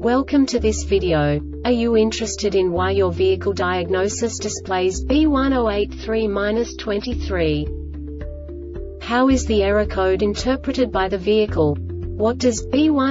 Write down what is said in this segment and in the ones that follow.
Welcome to this video. Are you interested in why your vehicle diagnosis displays B1083-23? How is the error code interpreted by the vehicle? What does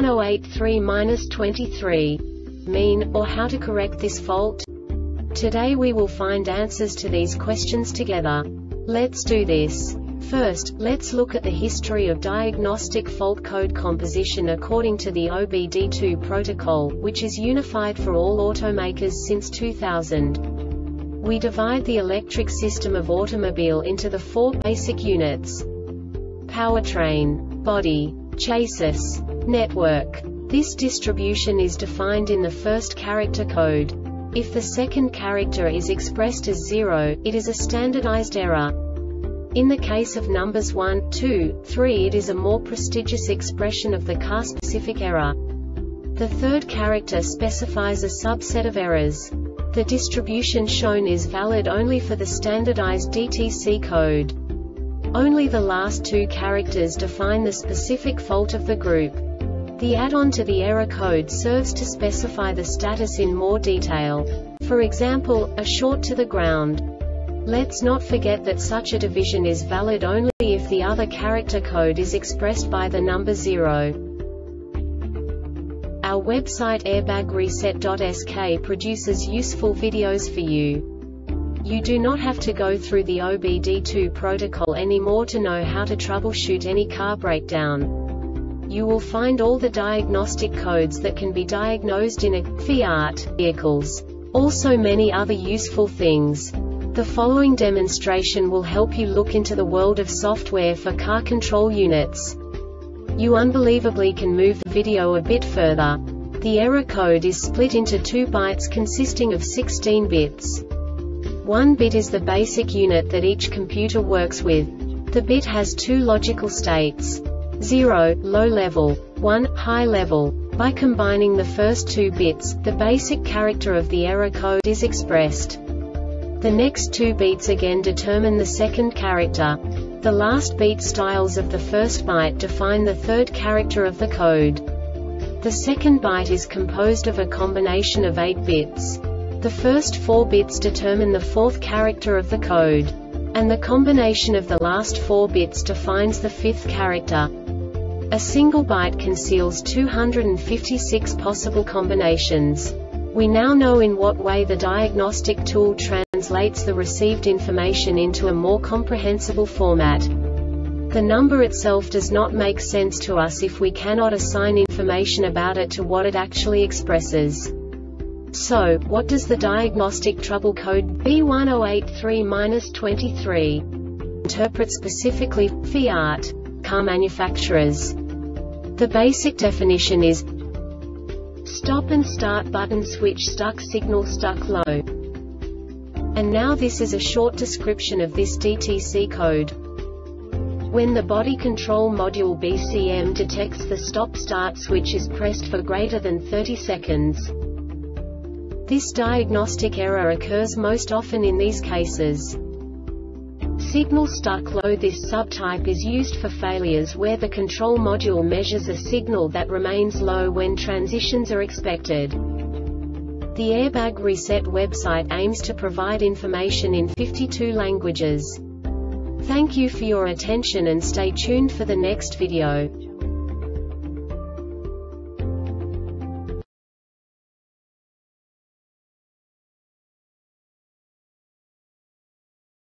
B1083-23 mean, or how to correct this fault? Today we will find answers to these questions together. Let's do this. First, let's look at the history of diagnostic fault code composition according to the OBD2 protocol, which is unified for all automakers since 2000. We divide the electric system of automobile into the four basic units: powertrain, body, chassis, network. This distribution is defined in the first character code. If the second character is expressed as 0, it is a standardized error. In the case of numbers 1, 2, 3, it is a more prestigious expression of the car-specific error. The third character specifies a subset of errors. The distribution shown is valid only for the standardized DTC code. Only the last two characters define the specific fault of the group. The add-on to the error code serves to specify the status in more detail. For example, a short to the ground. Let's not forget that such a division is valid only if the other character code is expressed by the number 0. Our website airbagreset.sk produces useful videos for you. You do not have to go through the OBD2 protocol anymore to know how to troubleshoot any car breakdown. You will find all the diagnostic codes that can be diagnosed in a Fiat vehicles. Also many other useful things. The following demonstration will help you look into the world of software for car control units. You unbelievably can move the video a bit further. The error code is split into 2 bytes consisting of 16 bits. 1 bit is the basic unit that each computer works with. The bit has 2 logical states: 0, low level, 1, high level. By combining the first 2 bits, the basic character of the error code is expressed. The next 2 beats again determine the second character. The last beat styles of the first byte define the third character of the code. The second byte is composed of a combination of 8 bits. The first 4 bits determine the fourth character of the code. And the combination of the last 4 bits defines the fifth character. A single byte conceals 256 possible combinations. We now know in what way the diagnostic tool translates the received information into a more comprehensible format. The number itself does not make sense to us if we cannot assign information about it to what it actually expresses. So, what does the diagnostic trouble code B1083-23 interpret specifically for Fiat car manufacturers? The basic definition is: stop and start button switch stuck, signal stuck low. And now this is a short description of this DTC code. When the body control module BCM detects the stop-start switch is pressed for greater than 30 seconds. This diagnostic error occurs most often in these cases: signal stuck low. This subtype is used for failures where the control module measures a signal that remains low when transitions are expected. The Airbag Reset website aims to provide information in 52 languages. Thank you for your attention and stay tuned for the next video.